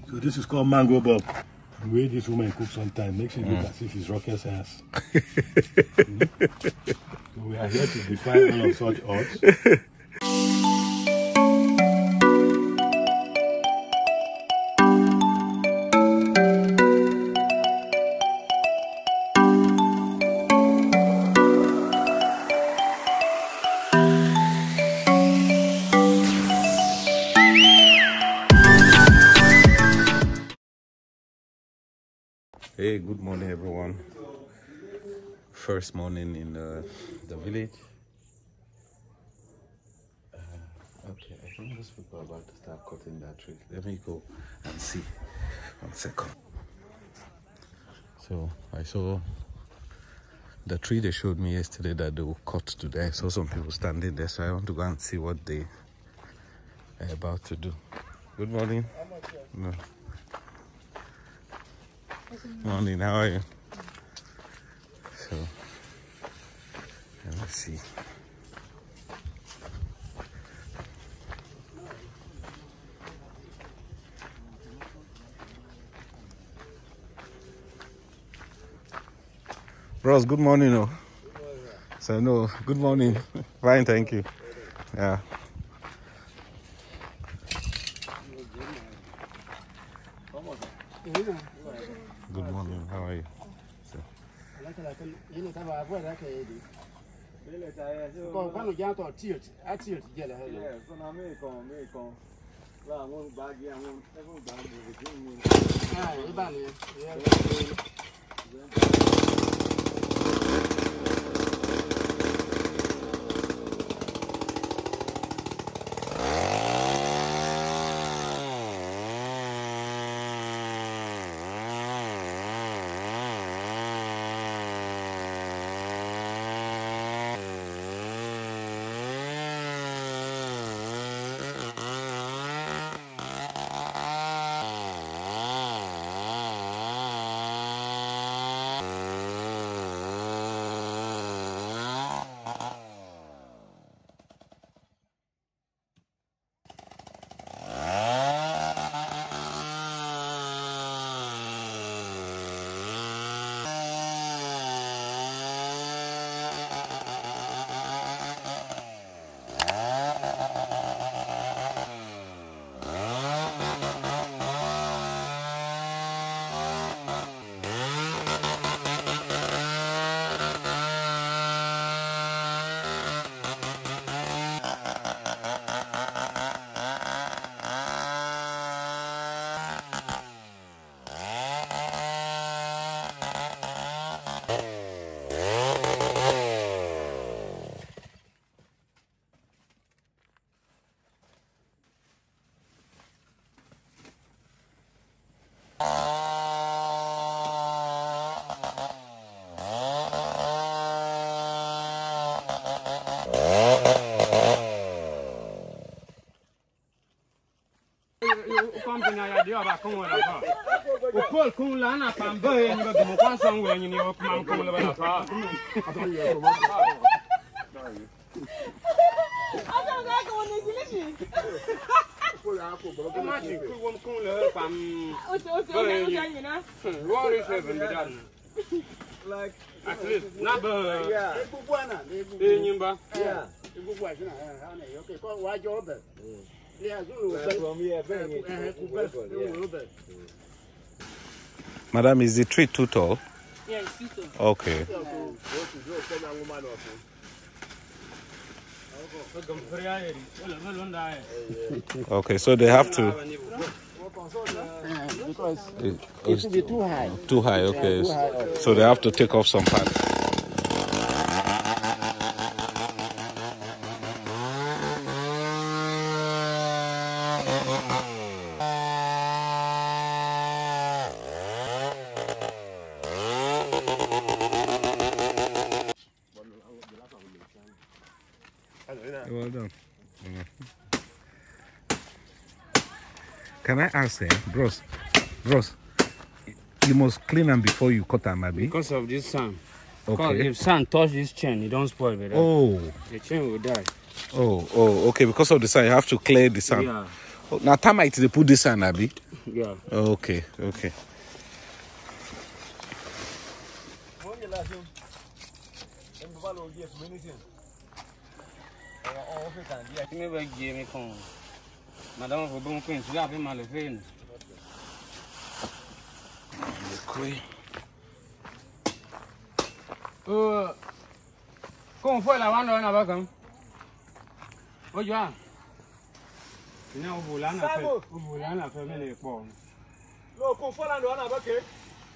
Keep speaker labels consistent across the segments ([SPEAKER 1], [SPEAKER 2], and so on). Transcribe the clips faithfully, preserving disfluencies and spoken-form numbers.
[SPEAKER 1] So this is called mango bob. The way this woman cooks sometimes makes it look mm. as if it's rocket science. mm. So we are here to defy all of such odds.
[SPEAKER 2] Hey, good morning everyone. First morning in uh, the village. Uh, okay, I think those people are about to start cutting that tree. Let me go and see. One second. So I saw the tree they showed me yesterday that they will cut today. I saw some people standing there, so I want to go and see what they are about to do. Good morning. No. Morning, how are you? So, let's see. Bros, good morning. Oh. Good morning. So, no, good morning. Fine, thank you. Yeah. Good morning, how are you? So.
[SPEAKER 3] Like at least not yeah. Yeah.
[SPEAKER 2] Madam, is the tree too tall?
[SPEAKER 3] Yeah, it's too tall.
[SPEAKER 2] Okay. Okay, so they have to.
[SPEAKER 3] Because it, it should be too high.
[SPEAKER 2] Too high, okay. Yeah, too high. So they have to take off some parts. Well done. Mm-hmm. Can I ask, eh, bros, bros, you must clean them before you cut them, maybe?
[SPEAKER 3] Because of this sand.
[SPEAKER 2] Okay.
[SPEAKER 3] Because if sand touch this chain, it don't spoil it.
[SPEAKER 2] Oh.
[SPEAKER 3] The chain will die.
[SPEAKER 2] Oh, oh, okay. Because of the sand, you have to clear the sand.
[SPEAKER 3] Yeah.
[SPEAKER 2] Oh, now, termite they put this sand, Abby.
[SPEAKER 3] Yeah.
[SPEAKER 2] Okay, okay.
[SPEAKER 3] Madame, vous bon point, tu l'as fait mal fait. Euh, comment faut la vendre là-bas comme? Oh, Joan. Sinon, vous voulez en faire, vous voulez en faire les porcs.
[SPEAKER 1] Non, qu'on faut la douane avec eux.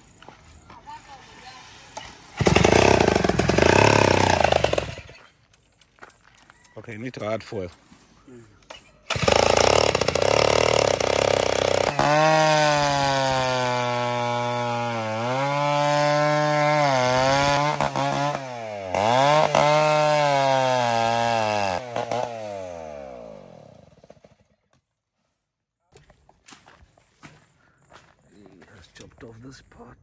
[SPEAKER 2] Okay, you need to add foil.
[SPEAKER 3] Mm.
[SPEAKER 2] Just chopped off this part.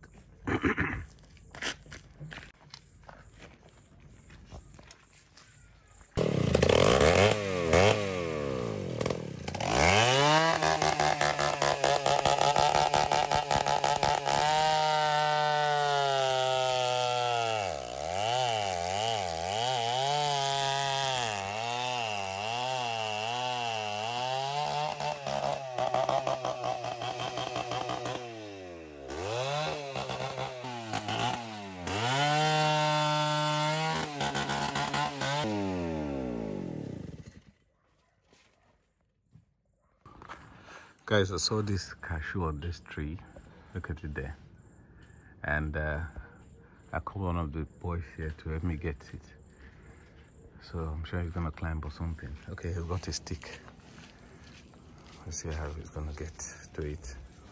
[SPEAKER 2] Guys, I saw this cashew on this tree. Look at it there. And uh, I called one of the boys here to help me get it. So I'm sure he's gonna climb or something. Okay, he's got a stick. Let's see how he's gonna get to it.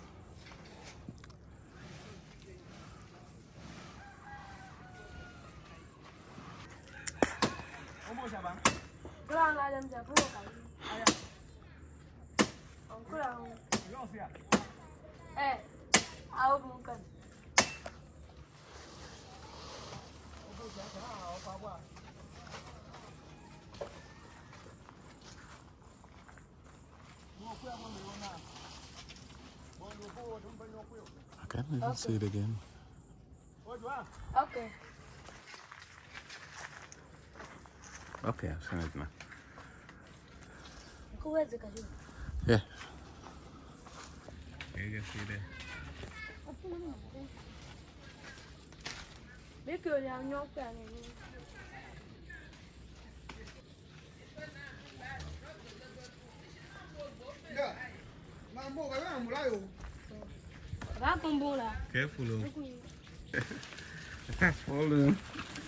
[SPEAKER 2] I can't even okay. see it again.
[SPEAKER 4] Okay.
[SPEAKER 2] Okay, I've seen it now.
[SPEAKER 4] Where's the cashew?
[SPEAKER 2] Yeah. You can see there. Careful, oh. That's falling.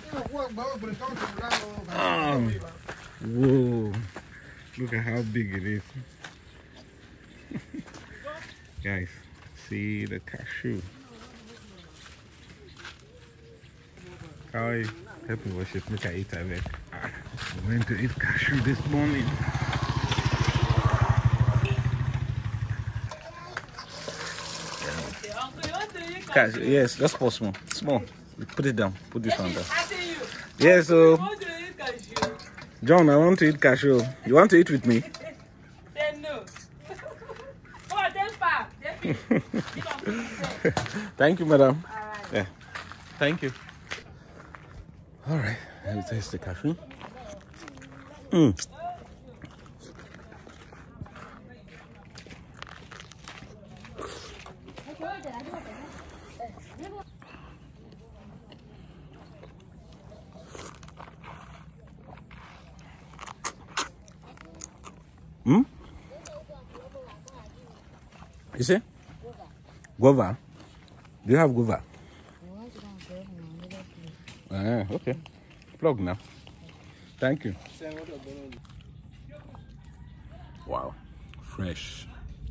[SPEAKER 2] Oh. Whoa. Look at how big it is. Guys, see the cashew. How are you? Happy worship. Look at it. We went to eat cashew this morning. Cashew, yes, just for small. Small. Put it down. Put this one down. Yes, so. John, I want to eat cashew. You want to eat with me?
[SPEAKER 4] No.
[SPEAKER 2] Thank you, madam. Yeah. Thank you. All right. Let me taste the cashew. Mm. Hmm? You see? Guava. Do you have guava? Ah, okay. Plug now. Thank you. Wow. Fresh.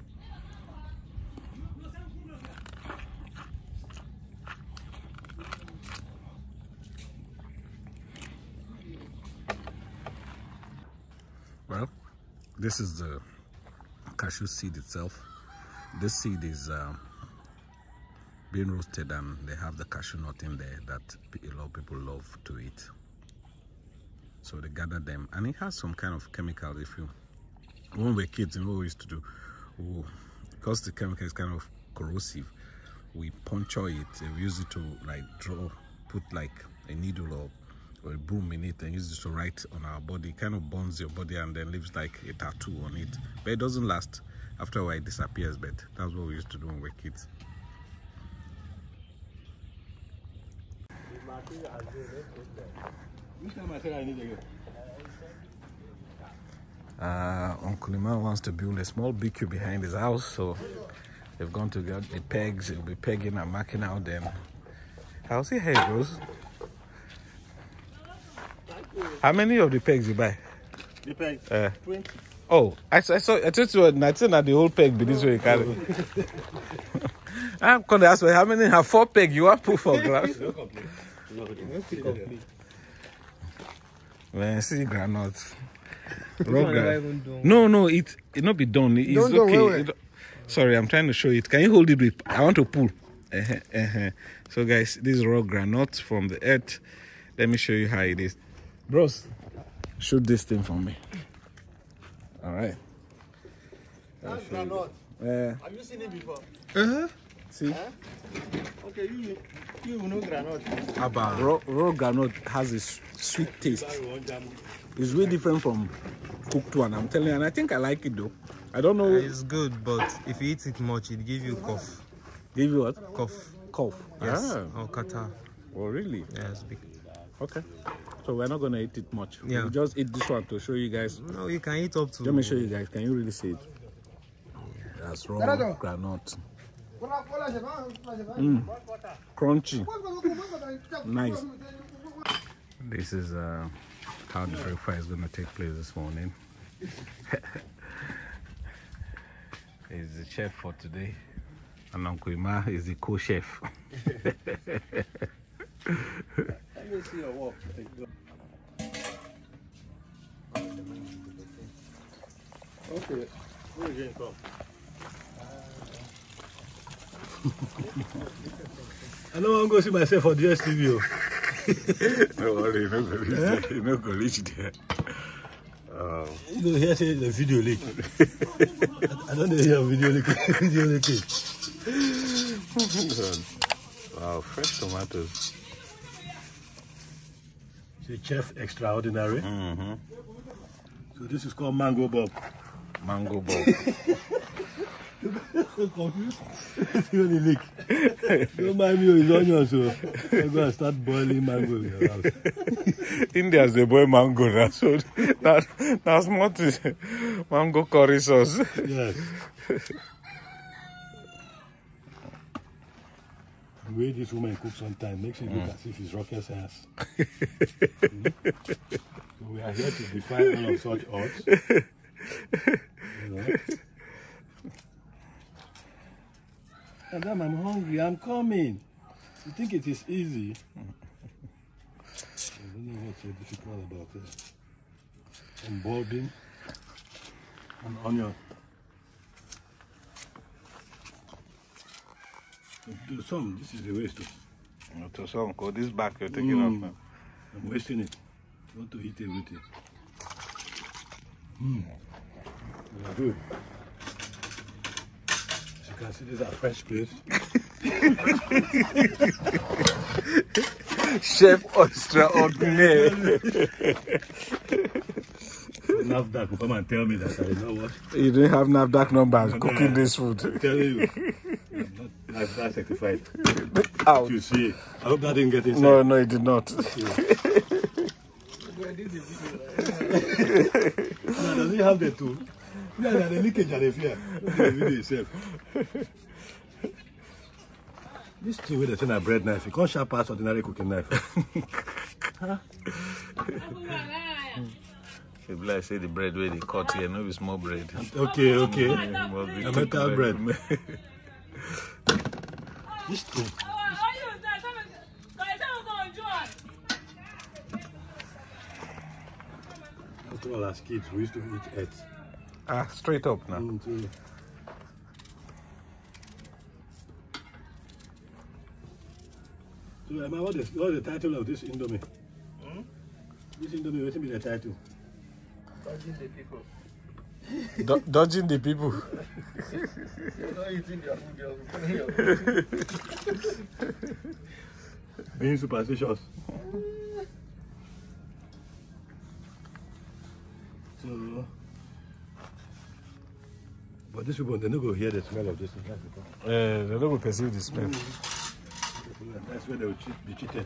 [SPEAKER 2] Well, this is the cashew seed itself. This seed is um, being roasted and they have the cashew nut in there that a lot of people love to eat. So they gather them and it has some kind of chemical. If you, when we were kids, you know what we used to do? Oh, because the chemical is kind of corrosive, we puncture it and we use it to like draw, put like a needle or, or a broom in it and use it to write on our body. It kind of burns your body and then leaves like a tattoo on it. But it doesn't last. After a while it disappears, but that's what we used to do when we were kids. Uh, Uncle Iman wants to build a small B Q behind his house, so they've gone to get the pegs. He'll be pegging and marking out then. I'll see how it goes. How many of the pegs you buy?
[SPEAKER 1] The pegs?
[SPEAKER 2] Uh,
[SPEAKER 1] twenty.
[SPEAKER 2] Oh, I, I saw. I thought you were nineteen at the whole peg be this way, carry. I'm going to ask you, how many have four peg? You want put for glass?
[SPEAKER 1] No complete. No complete.
[SPEAKER 2] Man, see granules. No, no, it it not be done. It's
[SPEAKER 5] Don't
[SPEAKER 2] okay.
[SPEAKER 5] do, wait, wait.
[SPEAKER 2] It, sorry, I'm trying to show it. Can you hold it with? I want to pull. Uh-huh, uh-huh. So, guys, this is raw granite from the earth. Let me show you how it is. Bros, shoot this thing for me. All right.
[SPEAKER 5] That's granite.
[SPEAKER 2] Uh,
[SPEAKER 5] Have you seen it before?
[SPEAKER 2] uh-huh. See?
[SPEAKER 5] Huh? Okay, you you know granite.
[SPEAKER 2] About raw, raw granite has a sweet taste. It's way different from cooked one, I'm telling you. And I think I like it though. I don't know.
[SPEAKER 6] It's good, but if you eat it much, it give you cough.
[SPEAKER 2] Give you what?
[SPEAKER 6] Cough.
[SPEAKER 2] Cough.
[SPEAKER 6] Yes.
[SPEAKER 2] Ah.
[SPEAKER 6] Or catarrh.
[SPEAKER 2] Oh, really?
[SPEAKER 6] Yes. Big.
[SPEAKER 2] Okay. So we're not gonna eat it much.
[SPEAKER 6] Yeah.
[SPEAKER 2] We'll just eat this one to show you guys.
[SPEAKER 6] No, you can eat up to.
[SPEAKER 2] Let me show you guys. Can you really see it? That's raw granite. Mm. Crunchy. Nice. This is uh, how the breakfast is gonna take place this morning. He's the chef for today, and Uncle Ima is the co-chef.
[SPEAKER 1] Let me see your work. Okay. Where you from? I don't want to go see myself for the S T V.
[SPEAKER 2] No worry, you're not gonna reach there. You're not gonna reach there. Oh.
[SPEAKER 1] You know, here say the video leak. I don't know hear video leak. Video leak.
[SPEAKER 2] Wow, fresh tomatoes.
[SPEAKER 1] See, chef extraordinary.
[SPEAKER 2] Mm-hmm.
[SPEAKER 1] So this is called mango bob.
[SPEAKER 2] Mango bob.
[SPEAKER 1] So confused. See when he leak. Don't mind me, it's onion, so I'm going to start boiling mango in your house.
[SPEAKER 2] India's the boy mango now, so that, that's what is mango curry sauce.
[SPEAKER 1] Yes. The way this woman cooks sometimes makes it look mm. as if it's rocket science. mm. So we are here to defy all of such odds. You know? Madam, I'm hungry. I'm coming. You think it is easy? I don't know what's so difficult about it. Some boiled bean and onion. To some, this is the waste.
[SPEAKER 2] To some, go this back, you're taking
[SPEAKER 1] mm.
[SPEAKER 2] off now.
[SPEAKER 1] I'm wasting it. I want to eat everything. Mm. Good. As you can see, these are fresh plates.
[SPEAKER 2] Chef extraordinaire.
[SPEAKER 1] NAFDAC will come and tell me that I know what.
[SPEAKER 2] You didn't have NAFDAC numbers
[SPEAKER 1] no,
[SPEAKER 2] cooking
[SPEAKER 1] no,
[SPEAKER 2] this food.
[SPEAKER 1] I'm telling you. I'm not NAFDAC certified.
[SPEAKER 2] Out.
[SPEAKER 1] You see, I hope that didn't get inside.
[SPEAKER 2] No, no, it did not.
[SPEAKER 1] Now, does he have the tool? Yeah, yeah, the leakage and the fear. The video itself. This thing with the thing a bread knife, you can't sharp past ordinary cooking knife. Huh?
[SPEAKER 2] If like say the bread where they cut here, no, it's small bread.
[SPEAKER 1] Okay, okay.
[SPEAKER 2] Yeah,
[SPEAKER 1] a metal bread. bread. This thing. After all, as kids, we used to eat eggs.
[SPEAKER 2] Ah, straight up now.
[SPEAKER 1] Mm, so, so Emma, what is, what is the title of this Indomie? Hmm? This Indomie, what will be the title?
[SPEAKER 5] Touching the people.
[SPEAKER 2] Do dodging the people.
[SPEAKER 5] You're not eating their food, you're
[SPEAKER 1] Being superstitious. So, but these people, they don't go hear the smell of this thing.
[SPEAKER 2] Uh, they don't perceive the smell.
[SPEAKER 1] That's where they will cheat, be cheated.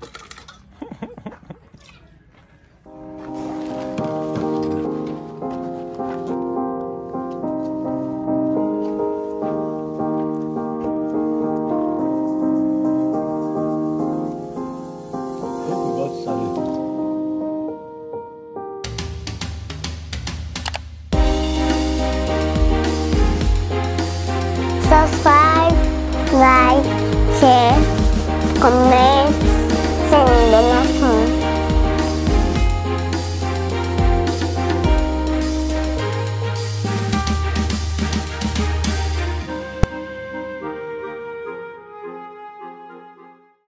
[SPEAKER 7] Subscribe, like, share, comment.